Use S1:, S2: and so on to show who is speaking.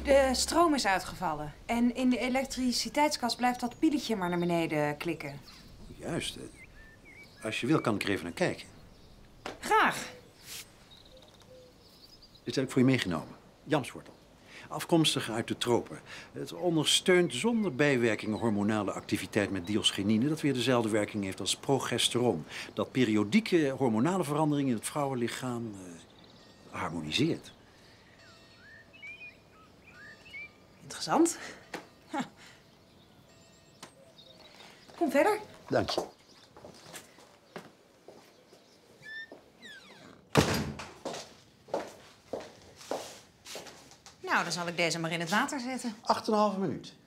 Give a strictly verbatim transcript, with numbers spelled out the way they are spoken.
S1: De stroom is uitgevallen. En in de elektriciteitskast blijft dat pieletje maar naar beneden klikken.
S2: Juist. Als je wil, kan ik er even naar kijken.
S1: Graag.
S2: Dit heb ik voor je meegenomen. Jamswortel. Afkomstig uit de tropen. Het ondersteunt zonder bijwerkingen hormonale activiteit met dioxgenine, dat weer dezelfde werking heeft als progesteron. Dat periodieke hormonale veranderingen in het vrouwenlichaam uh, harmoniseert.
S1: Interessant. Ha. Kom verder.
S2: Dank je.
S1: Nou, dan zal ik deze maar in het water zetten.
S2: Acht en een halve minuut.